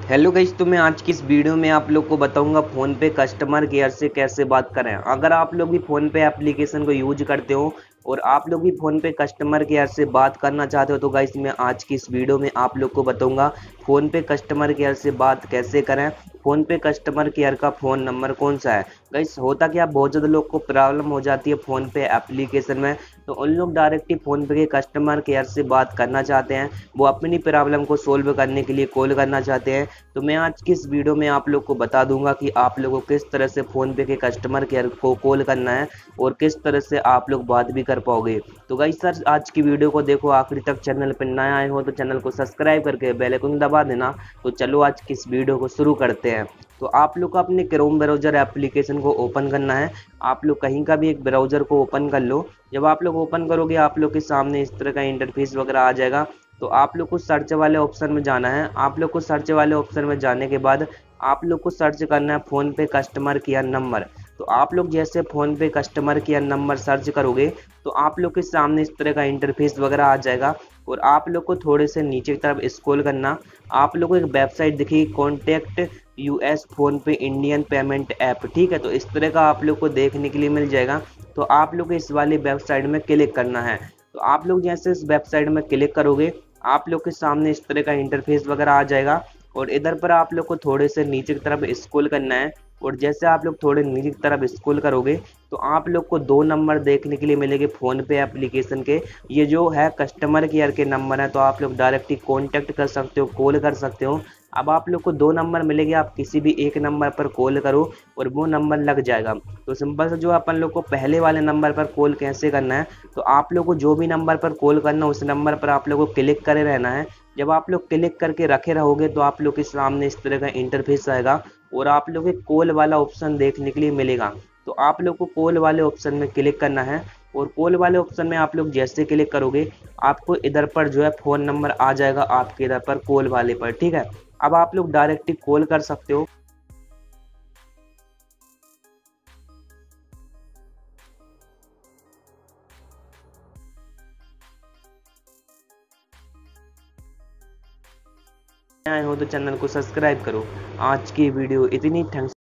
Hello guys, तो मैं आज की इस वीडियो में आप लोग को बताऊंगा फ़ोन पे कस्टमर केयर से कैसे बात करें। अगर आप लोग भी फ़ोन पे एप्लीकेशन को यूज करते हो और आप लोग भी फ़ोन पे कस्टमर केयर से बात करना चाहते हो तो गाइस मैं आज की इस वीडियो में आप लोग को बताऊंगा फ़ोन पे कस्टमर केयर से बात कैसे करें। फ़ोन पे कस्टमर केयर का फ़ोन नंबर कौन सा है। गाइस होता क्या, बहुत ज़्यादा लोग को प्रॉब्लम हो जाती है फ़ोन पे एप्लीकेशन में, तो उन लोग डायरेक्ट ही फ़ोन पे के कस्टमर केयर से बात करना चाहते हैं। वो अपनी प्रॉब्लम को सोल्व करने के लिए कॉल करना चाहते हैं। तो मैं आज की इस वीडियो में आप लोग को बता दूंगा कि आप लोगों को किस तरह से फ़ोन पे के कस्टमर केयर को कॉल करना है और किस तरह से आप लोग बात भी कर पाओगे। तो गाइस सर, आज की वीडियो को देखो आखिरी तक। चैनल पर नए आए हो तो चैनल को सब्सक्राइब करके बेल आइकन दबा देना। तो चलो आज की इस वीडियो को शुरू करते हैं। तो आप लोग को अपने क्रोम ब्राउज़र एप्लीकेशन को ओपन करना है। आप लोग कहीं का भी एक ब्राउज़र को ओपन कर लो। जब आप लोग ओपन करोगे आप लोग के सामने इस तरह का इंटरफेस वगैरह आ जाएगा। तो आप लोग को सर्च वाले ऑप्शन में जाना है। आप लोग को सर्च वाले ऑप्शन में जाने के बाद आप लोग को सर्च करना है फ़ोन पे कस्टमर केयर नंबर। तो आप लोग जैसे फ़ोन पे कस्टमर केयर नंबर सर्च करोगे तो आप लोग के सामने इस तरह का इंटरफेस वगैरह आ जाएगा और आप लोग को थोड़े से नीचे की तरफ स्क्रॉल करना। आप लोग को एक वेबसाइट दिखेगी, contact us PhonePe Indian payment app, ठीक है। तो इस तरह का आप लोग को देखने के लिए मिल जाएगा। तो आप लोग को इस वाली वेबसाइट में क्लिक करना है। तो आप लोग जैसे इस वेबसाइट में क्लिक करोगे आप लोग के सामने इस तरह का इंटरफेस वगैरह आ जाएगा और इधर पर आप लोग को थोड़े से नीचे की तरफ स्क्रॉल करना है। और जैसे आप लोग थोड़े नीचे की तरफ स्क्रॉल करोगे तो आप लोग को दो नंबर देखने के लिए मिलेंगे फ़ोन पे एप्लीकेशन के। ये जो है कस्टमर केयर के नंबर है, तो आप लोग डायरेक्ट ही कॉन्टैक्ट कर सकते हो, कॉल कर सकते हो। अब आप लोग को दो नंबर मिलेंगे, आप किसी भी एक नंबर पर कॉल करो और वो नंबर लग जाएगा। तो सिंपल से जो अपन लोग को पहले वाले नंबर पर कॉल कैसे करना है, तो आप लोग को जो भी नंबर पर कॉल करना है उस नंबर पर आप लोग को क्लिक करे रहना है। जब आप लोग क्लिक करके रखे रहोगे तो आप लोग के सामने इस तरह का इंटरफेस आएगा और आप लोग को कॉल वाला ऑप्शन देखने के लिए मिलेगा। तो आप लोग को कॉल वाले ऑप्शन में क्लिक करना है और कॉल वाले ऑप्शन में आप लोग जैसे क्लिक करोगे आपको इधर पर जो है फ़ोन नंबर आ जाएगा आपके इधर पर कॉल वाले पर, ठीक है। अब आप लोग डायरेक्ट ही कॉल कर सकते हो। आए हो तो चैनल को सब्सक्राइब करो। आज की वीडियो इतनी, थैंक्स।